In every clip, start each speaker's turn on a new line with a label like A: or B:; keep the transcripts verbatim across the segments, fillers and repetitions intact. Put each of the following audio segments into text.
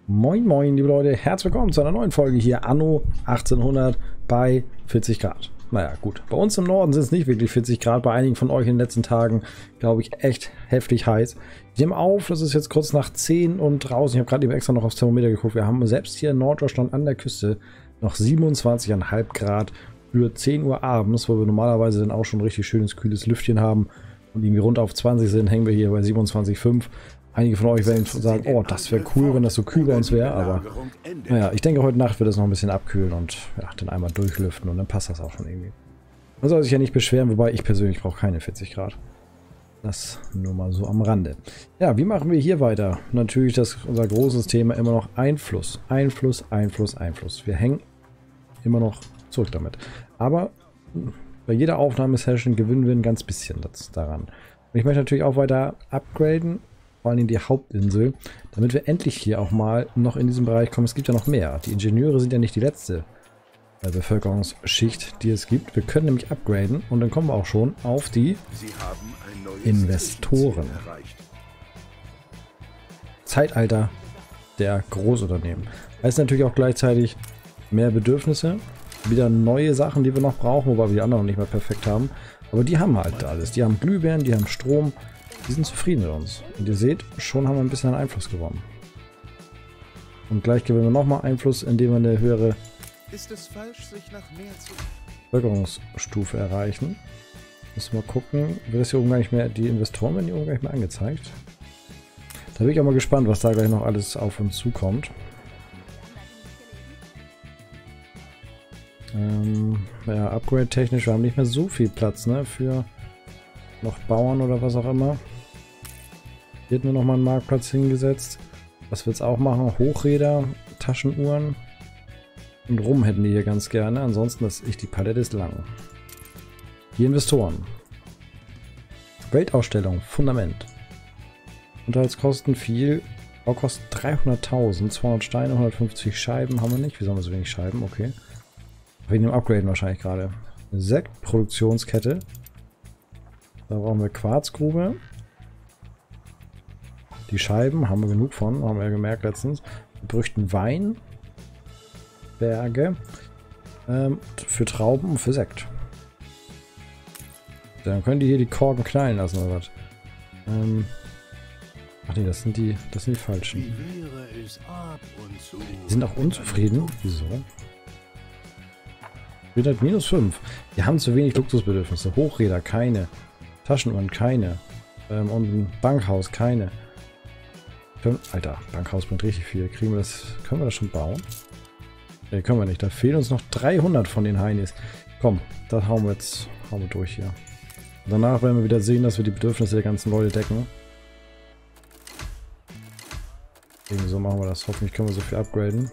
A: Moin moin liebe Leute, herzlich willkommen zu einer neuen Folge hier Anno achtzehnhundert bei vierzig Grad. Naja gut, bei uns im Norden sind es nicht wirklich vierzig Grad, bei einigen von euch in den letzten Tagen, glaube ich, echt heftig heiß. Ich nehme auf, das ist jetzt kurz nach zehn und draußen, ich habe gerade eben extra noch aufs Thermometer geguckt, wir haben selbst hier in Norddeutschland an der Küste noch siebenundzwanzig Komma fünf Grad für zehn Uhr abends, wo wir normalerweise dann auch schon richtig schönes, kühles Lüftchen haben und irgendwie rund auf zwanzig sind, hängen wir hier bei siebenundzwanzig Komma fünf. Einige von euch werden sagen, oh, das wäre cool, wenn das so kühl bei uns wäre, aber naja, ich denke, heute Nacht wird es noch ein bisschen abkühlen und ja, dann einmal durchlüften und dann passt das auch schon irgendwie. Man soll sich ja nicht beschweren, wobei ich persönlich brauche keine vierzig Grad. Das nur mal so am Rande. Ja, wie machen wir hier weiter? Natürlich das unser großes Thema immer noch Einfluss. Einfluss, Einfluss, Einfluss. Wir hängen immer noch zurück damit. Aber bei jeder Aufnahmesession gewinnen wir ein ganz bisschen das daran. Und ich möchte natürlich auch weiter upgraden. Vor allem die Hauptinsel, damit wir endlich hier auch mal noch in diesem Bereich kommen. Es gibt ja noch mehr. Die Ingenieure sind ja nicht die letzte äh, Bevölkerungsschicht, die es gibt. Wir können nämlich upgraden und dann kommen wir auch schon auf die Investoren. Zeitalter der Großunternehmen. Heißt natürlich auch gleichzeitig mehr Bedürfnisse, wieder neue Sachen, die wir noch brauchen, wobei wir die anderen noch nicht mal perfekt haben. Aber die haben halt alles. Die haben Glühbirnen, die haben Strom. Die sind zufrieden mit uns. Und ihr seht, schon haben wir ein bisschen an Einfluss gewonnen. Und gleich gewinnen wir nochmal Einfluss, indem wir eine höhere
B: Ist es falsch, sich nach mehr zu
A: Bevölkerungsstufe erreichen. Müssen wir mal gucken. Wird das hier oben gar nicht mehr, die Investoren werden hier oben gar nicht mehr angezeigt. Da bin ich auch mal gespannt, was da gleich noch alles auf uns zukommt. Ähm, ja, Upgrade-technisch, wir haben nicht mehr so viel Platz, ne, für noch Bauern oder was auch immer. Hier hätten wir nochmal einen Marktplatz hingesetzt. Was wir jetzt auch machen? Hochräder, Taschenuhren und Rum hätten die hier ganz gerne. Ansonsten ist ich die Palette ist lang. Die Investoren. Weltausstellung, Fundament. Unterhaltskosten viel. Baukosten dreihunderttausend, zweihundert Steine, hundertfünfzig Scheiben haben wir nicht. Wieso haben wir so wenig Scheiben? Okay. Wegen dem Upgraden wahrscheinlich gerade. Sektproduktionskette. Da brauchen wir Quarzgrube. Die Scheiben haben wir genug von, haben wir ja gemerkt letztens. Wir bräuchten Wein. Berge. Ähm, für Trauben und für Sekt. Dann können die hier die Korken knallen lassen oder was. Ähm, ach nee, das sind die, das sind die falschen. Die sind auch unzufrieden. Wieso? Wieder minus fünf. Die haben zu wenig Luxusbedürfnisse. Hochräder, keine. Taschenuhren, keine. Ähm, und ein Bankhaus, keine. Alter, Bankhaus bringt richtig viel. Kriegen wir das, können wir das schon bauen? Ne, können wir nicht. Da fehlen uns noch dreihundert von den Heinis. Komm, das hauen wir jetzt hauen wir durch hier. Und danach werden wir wieder sehen, dass wir die Bedürfnisse der ganzen Leute decken. Irgendwie so machen wir das. Hoffentlich können wir so viel upgraden.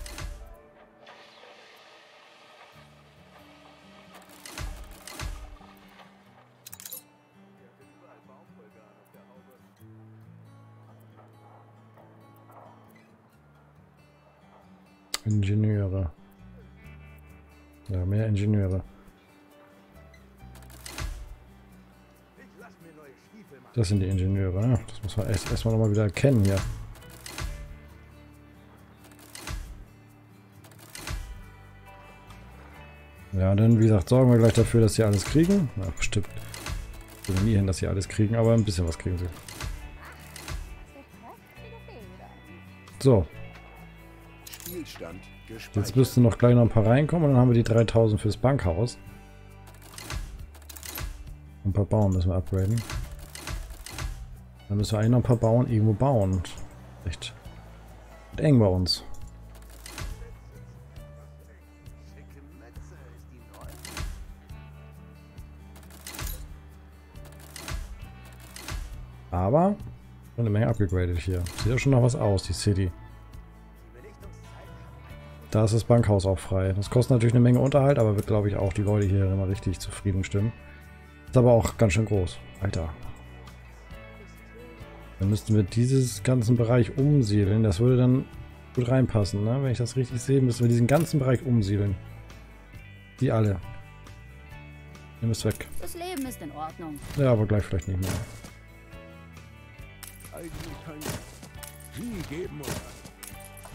A: Ingenieure. Ja, mehr Ingenieure. Das sind die Ingenieure. Ne? Das muss man erst erstmal nochmal wieder erkennen hier. Ja, dann wie gesagt, sorgen wir gleich dafür, dass sie alles kriegen. Ja, bestimmt. Ich will nie hin, dass sie alles kriegen, aber ein bisschen was kriegen sie. So. Jetzt müssten noch gleich noch ein paar reinkommen und dann haben wir die dreitausend fürs Bankhaus. Ein paar Bauern müssen wir upgraden. Dann müssen wir eigentlich noch ein paar Bauern irgendwo bauen. Echt eng bei uns. Aber eine Menge abgegradet hier. Sieht ja schon noch was aus, die City. Da ist das Bankhaus auch frei. Das kostet natürlich eine Menge Unterhalt, aber wird, glaube ich, auch die Leute hier immer richtig zufrieden stimmen. Ist aber auch ganz schön groß. Alter. Dann müssten wir dieses ganzen Bereich umsiedeln. Das würde dann gut reinpassen, ne? Wenn ich das richtig sehe, müssen wir diesen ganzen Bereich umsiedeln. Die alle. Ihr müsst weg.
C: Das Leben ist in Ordnung.
A: Ja, aber gleich vielleicht nicht mehr.
B: Eigentlich kann Sie geben uns.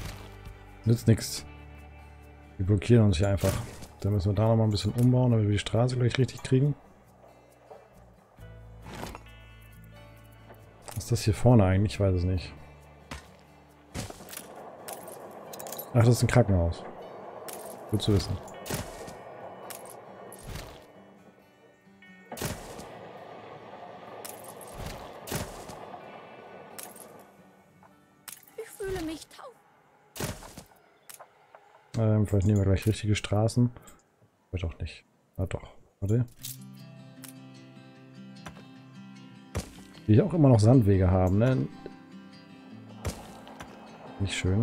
A: Nützt nichts. Die blockieren uns hier einfach. Dann müssen wir da nochmal ein bisschen umbauen, damit wir die Straße gleich richtig kriegen. Was ist das hier vorne eigentlich? Ich weiß es nicht. Ach, das ist ein Krankenhaus. Gut zu wissen.
C: Ich fühle mich taub.
A: Ähm, vielleicht nehmen wir gleich richtige Straßen. Aber doch nicht. Ah doch. Warte. Die hier auch immer noch Sandwege haben, ne? Nicht schön.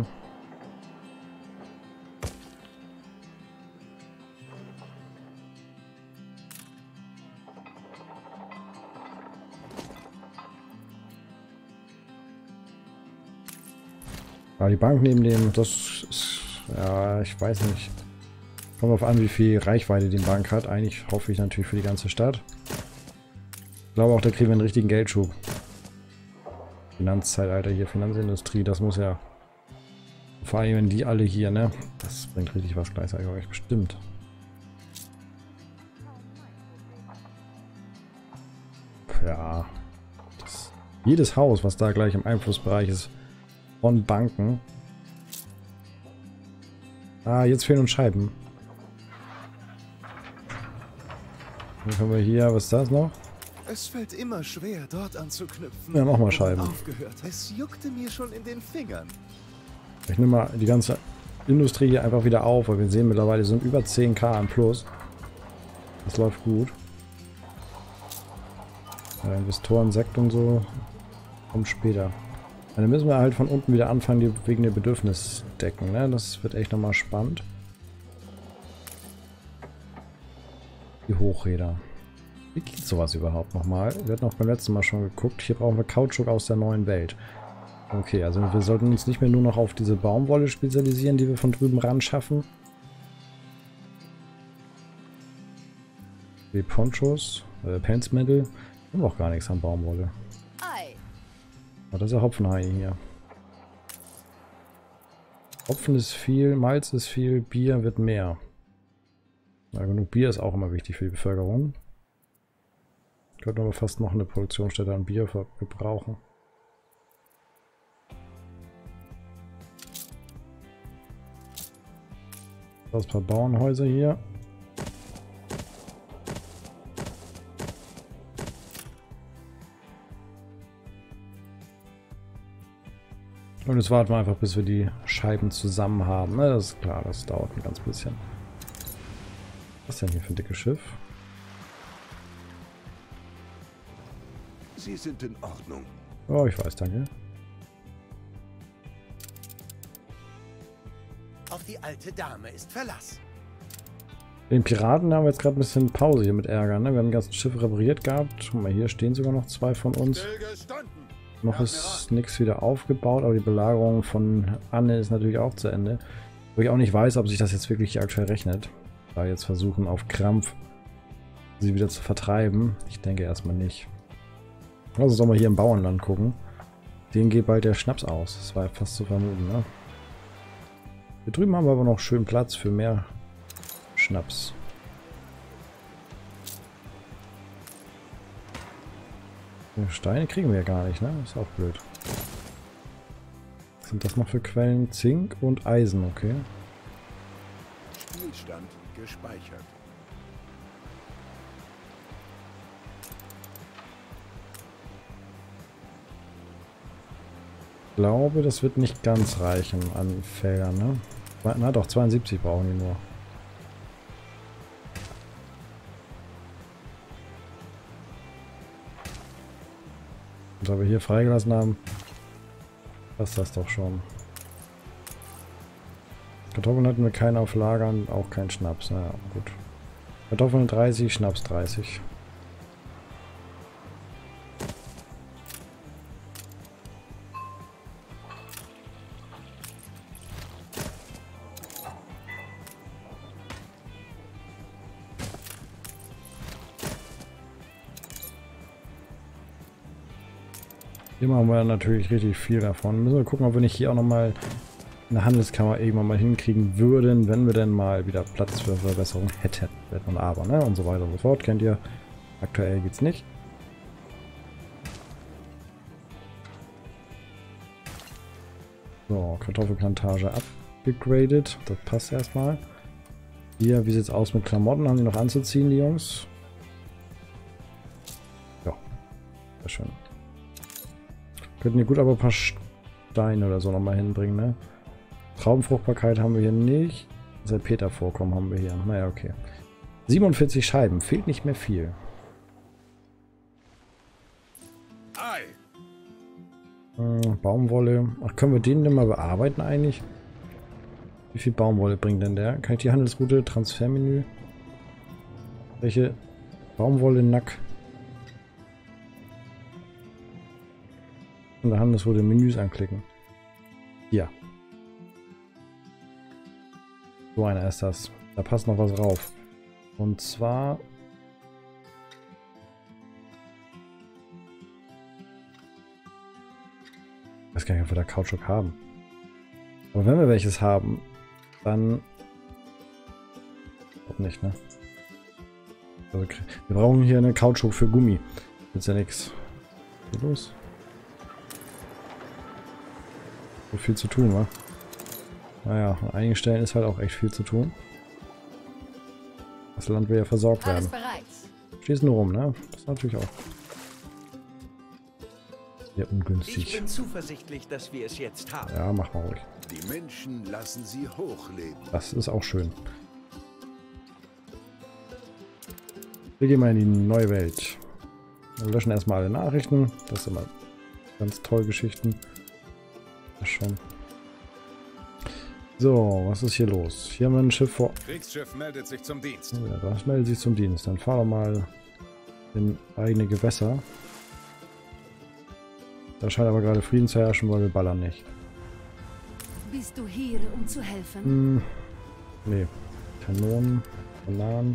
A: Aber die Bank neben dem, das ist, ja, ich weiß nicht. Kommt auf an, wie viel Reichweite die Bank hat. Eigentlich hoffe ich natürlich für die ganze Stadt. Ich glaube auch, da kriegen wir einen richtigen Geldschub. Finanzzeitalter hier, Finanzindustrie, das muss ja... Vor allem, wenn die alle hier, ne? Das bringt richtig was gleichzeitig euch bestimmt. Ja. Das, jedes Haus, was da gleich im Einflussbereich ist von Banken. Ah, jetzt fehlen uns Scheiben. Dann können wir hier, was ist das noch?
B: Es fällt immer schwer, dort anzuknüpfen.
A: Ja, nochmal
B: wo man
A: Scheiben.
B: Aufgehört. Es juckte mir schon in den Fingern.
A: Ich nehme mal die ganze Industrie hier einfach wieder auf, weil wir sehen mittlerweile sind über zehn K im Plus. Das läuft gut. Ja, Investoren, Sekt und so kommt später. Dann müssen wir halt von unten wieder anfangen, die wegen der Bedürfnisdecken, ne? Das wird echt nochmal spannend. Die Hochräder. Wie geht sowas überhaupt nochmal? Wir hatten auch beim letzten Mal schon geguckt. Hier brauchen wir Kautschuk aus der neuen Welt. Okay, also wir sollten uns nicht mehr nur noch auf diese Baumwolle spezialisieren, die wir von drüben ran schaffen. Die Ponchos, äh, Pelzmäntel. Wir haben auch gar nichts an Baumwolle.
C: Ei.
A: Aber das ist ja Hopfenhai hier. Hopfen ist viel, Malz ist viel, Bier wird mehr. Ja, genug Bier ist auch immer wichtig für die Bevölkerung. Könnten aber fast noch eine Produktionsstätte an Bier gebrauchen. Das paar Bauernhäuser hier. Und jetzt warten wir einfach, bis wir die Scheiben zusammen haben. Ne, das ist klar, das dauert ein ganz bisschen. Was ist denn hier für ein dickes Schiff?
B: Sie sind in Ordnung.
A: Oh, ich weiß, danke.
D: Auf die alte Dame ist Verlass.
A: Den Piraten haben wir jetzt gerade ein bisschen Pause hier mit Ärger. Ne? Wir haben die ganzen Schiffe repariert gehabt. Guck mal, hier stehen sogar noch zwei von uns. Noch ist nichts wieder aufgebaut, aber die Belagerung von Anne ist natürlich auch zu Ende. Wo ich auch nicht weiß, ob sich das jetzt wirklich aktuell rechnet. Da jetzt versuchen auf Krampf sie wieder zu vertreiben. Ich denke erstmal nicht. Lass uns doch mal hier im Bauernland gucken. Denen geht bald der Schnaps aus. Das war fast zu vermuten, ne? Hier drüben haben wir aber noch schön Platz für mehr Schnaps. Steine kriegen wir ja gar nicht, ne? Ist auch blöd. Was sind das noch für Quellen? Zink und Eisen, okay.
B: Spielstand gespeichert.
A: Ich glaube, das wird nicht ganz reichen an Feldern, ne? Na doch, zweiundsiebzig brauchen die nur. Und da wir hier freigelassen haben, passt das doch schon. Kartoffeln hatten wir keine auf Lager und auch kein Schnaps. Na ja, gut. Kartoffeln dreißig, Schnaps dreißig. Hier machen wir natürlich richtig viel davon. Müssen wir gucken, ob wir nicht hier auch nochmal eine Handelskammer irgendwann mal hinkriegen würden, wenn wir denn mal wieder Platz für Verbesserung hätten. Und aber, ne? Und so weiter und so fort. Kennt ihr. Aktuell geht's nicht. So, Kartoffelplantage abgegradet. Das passt erstmal. Hier, wie sieht's aus mit Klamotten? Haben die noch anzuziehen, die Jungs? Ja, sehr schön. Könnten hier gut aber ein paar Steine oder so nochmal hinbringen, ne? Traubenfruchtbarkeit haben wir hier nicht. Salpetervorkommen haben wir hier. Naja, okay. siebenundvierzig Scheiben. Fehlt nicht mehr viel. Äh, Baumwolle. Ach, können wir den denn mal bearbeiten eigentlich? Wie viel Baumwolle bringt denn der? Kann ich die Handelsroute, Transfermenü? Welche Baumwolle Nack? Und da Handelsroute Menüs anklicken. Ja. So einer ist das. Da passt noch was drauf. Und zwar... Ich weiß gar nicht, ob wir da Kautschuk haben. Aber wenn wir welches haben, dann... Auch nicht, ne? Also, wir brauchen hier eine Kautschuk für Gummi. Ist ja nichts. Was ist los? So viel zu tun, wa? Naja, an einigen Stellen ist halt auch echt viel zu tun. Das Land will ja versorgt werden. Stehst nur rum, ne? Das ist natürlich auch sehr ungünstig.
D: Ich bin zuversichtlich, dass wir es jetzt haben.
A: Ja, mach mal ruhig.
B: Die Menschen lassen sie hochleben.
A: Das ist auch schön. Wir gehen mal in die neue Welt. Wir löschen erstmal alle Nachrichten. Das sind immer ganz tolle Geschichten. Das schon. So, was ist hier los? Hier haben wir ein Schiff vor...
B: Kriegsschiff meldet sich zum Dienst.
A: Ja, das meldet sich zum Dienst. Dann fahr doch mal in eigene Gewässer. Da scheint aber gerade Frieden zu herrschen, weil wir ballern nicht.
C: Bist du hier, um zu helfen?
A: Hm, nee. Kanonen, Bananen.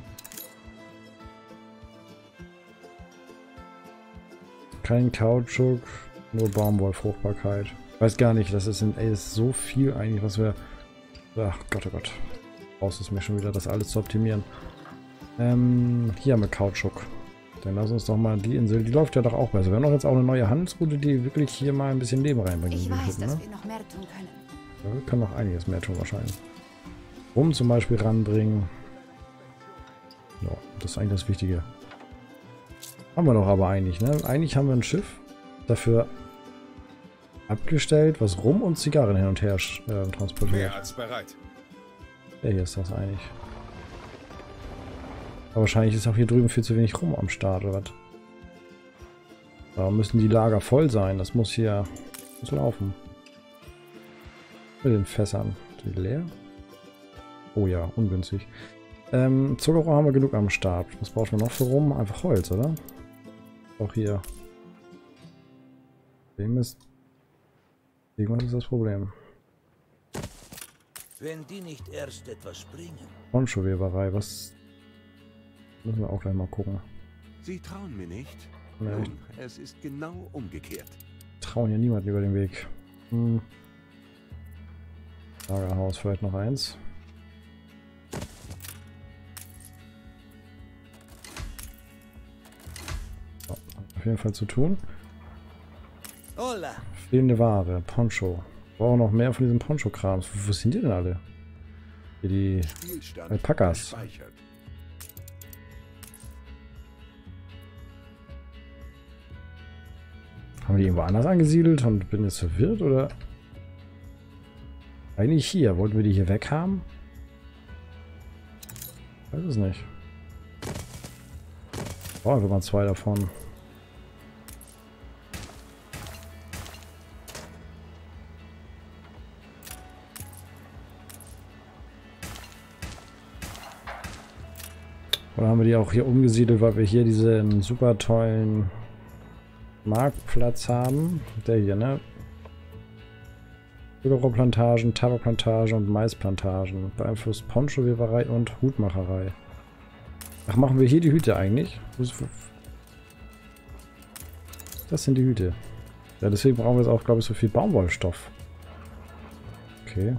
A: Kein Kautschuk, nur Baumwollfruchtbarkeit. Ich weiß gar nicht, das ist, in, ey, das ist so viel eigentlich, was wir... Ach Gott, oh Gott. Brauchst es mir schon wieder, das alles zu optimieren. Ähm, hier haben wir Kautschuk. Dann lass uns doch mal die Insel, die läuft ja doch auch besser. Wir haben doch jetzt auch eine neue Handelsroute, die wirklich hier mal ein bisschen Leben reinbringt.
C: Ich weiß,
A: ne?
C: dass wir noch mehr tun können.
A: Ja, wir können noch einiges mehr tun wahrscheinlich. Rum zum Beispiel ranbringen. Ja, das ist eigentlich das Wichtige. Haben wir doch aber eigentlich, ne? Eigentlich haben wir ein Schiff dafür abgestellt, was Rum und Zigarren hin und her äh, transportiert.
B: Mehr als bereit.
A: Ja, hier ist das eigentlich. Aber wahrscheinlich ist auch hier drüben viel zu wenig Rum am Start, oder was? Da müssen die Lager voll sein. Das muss hier muss laufen. Mit den Fässern. Sind die leer? Oh ja, ungünstig. Ähm, Zuckerrohr haben wir genug am Start. Was brauchen wir noch für Rum? Einfach Holz, oder? Auch hier. Dem ist... Irgendwas ist das Problem.
D: Wenn die nicht erst etwas bringen.
A: Poncho-Weberei, was... Müssen wir auch gleich mal gucken.
B: Sie trauen mir nicht?
A: Nee.
B: Nun, es ist genau umgekehrt.
A: Trauen hier niemanden über den Weg. Hm. Lagerhaus, vielleicht noch eins. So, auf jeden Fall zu tun.
D: Hola.
A: Fehlende Ware, Poncho. Wir brauchen noch mehr von diesem Poncho-Krams. Wo sind die denn alle? Hier die
B: Spielstand
A: Alpakas.
B: gespeichert.
A: Haben die irgendwo anders angesiedelt und bin jetzt verwirrt, oder? Eigentlich hier. Wollten wir die hier weg haben? Ich weiß es nicht. Brauchen wir mal zwei davon. Oder haben wir die auch hier umgesiedelt, weil wir hier diesen super tollen Marktplatz haben? Der hier, ne? Zuckerrohrplantagen, Tabakplantagen und Maisplantagen. Beeinflusst Poncho-Weberei und Hutmacherei. Ach, machen wir hier die Hüte eigentlich? Das sind die Hüte. Ja, deswegen brauchen wir jetzt auch, glaube ich, so viel Baumwollstoff. Okay.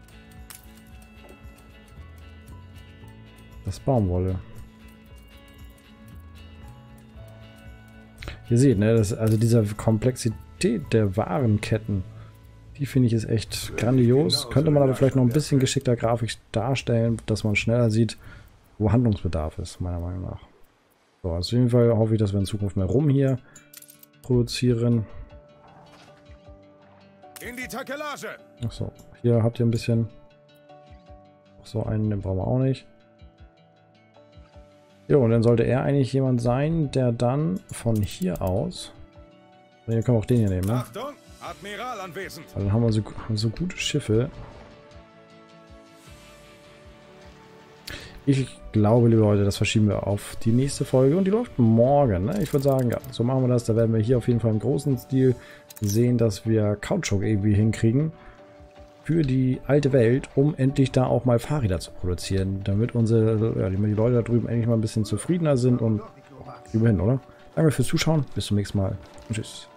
A: Das ist Baumwolle. Ihr seht, ne, das, also diese Komplexität der Warenketten, die finde ich ist echt grandios. Könnte man aber vielleicht noch ein bisschen geschickter grafisch darstellen, dass man schneller sieht, wo Handlungsbedarf ist, meiner Meinung nach. So, also auf jeden Fall hoffe ich, dass wir in Zukunft mehr Rum hier produzieren.
B: In die Takelage!
A: Achso, hier habt ihr ein bisschen. So einen, den brauchen wir auch nicht. Jo, und dann sollte er eigentlich jemand sein, der dann von hier aus. Dann können wir auch den hier nehmen, ne?
B: Achtung! Admiral anwesend!
A: Also dann haben wir so, haben so gute Schiffe. Ich glaube, liebe Leute, das verschieben wir auf die nächste Folge und die läuft morgen. Ne? Ich würde sagen, ja, so machen wir das. Da werden wir hier auf jeden Fall im großen Stil sehen, dass wir Kautschuk irgendwie hinkriegen für die alte Welt, um endlich da auch mal Fahrräder zu produzieren, damit unsere, ja, die Leute da drüben endlich mal ein bisschen zufriedener sind und kriegen wir hin, oder? Danke fürs Zuschauen, bis zum nächsten Mal und tschüss.